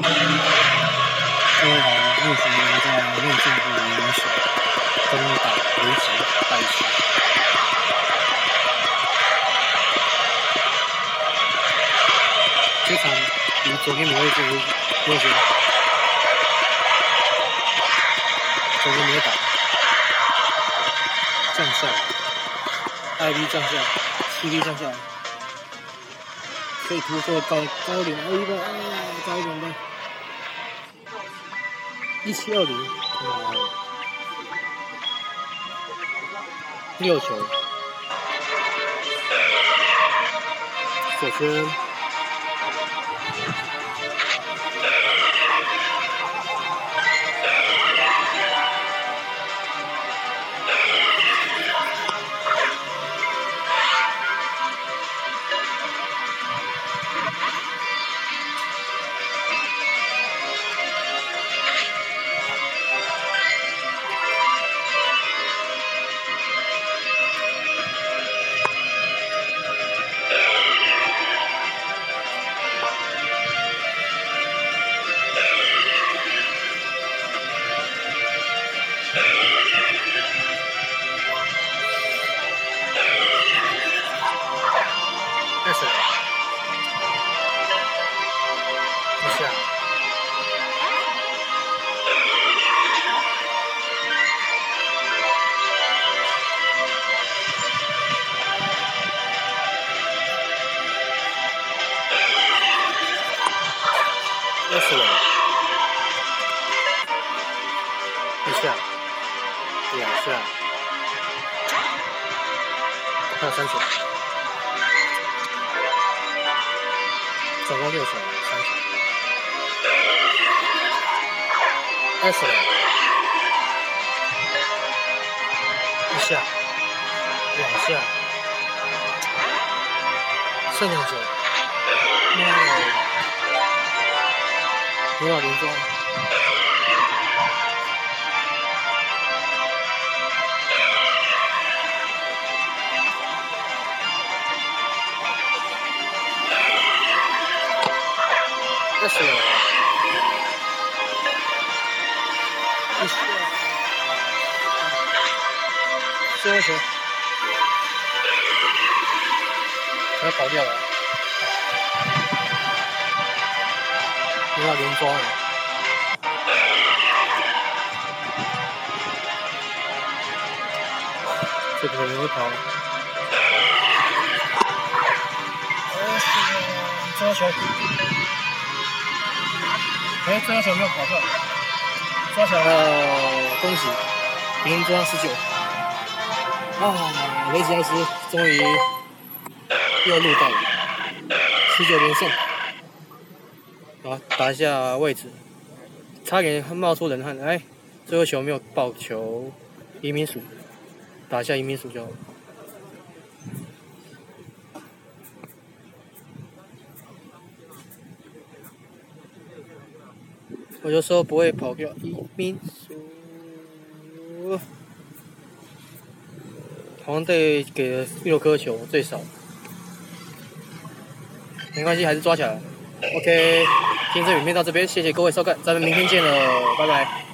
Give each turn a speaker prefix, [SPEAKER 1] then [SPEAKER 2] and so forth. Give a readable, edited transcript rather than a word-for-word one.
[SPEAKER 1] 各位好，目前在内政部联选攻打维持赛事。这场比昨天没有这个热血，昨天没有打，降下来 ，IB 降下来 ，CB 降下来，可以突破高一点，IB 吧，高一点吧。1720，六球，左圈，一下，两下，还有3球，总共6球，3球。Excellent， 一下，两下，剩2球，没有连中。Excellent， 一下，最后球，他跑掉了，没有连庄了。这个人会跑。最后球。最后球没有跑掉，抓起来了，恭喜，平抓19。雷吉奥斯终于又录到了19连胜。好，打一下位置，差点冒出冷汗。最后球没有爆球，移民署，打一下移民署就好。我就说不会跑掉移民署。黄队给了6颗球，最少。没关系，还是抓起来了。OK， 今天这影片到这边，谢谢各位收看，咱们明天见了，拜拜。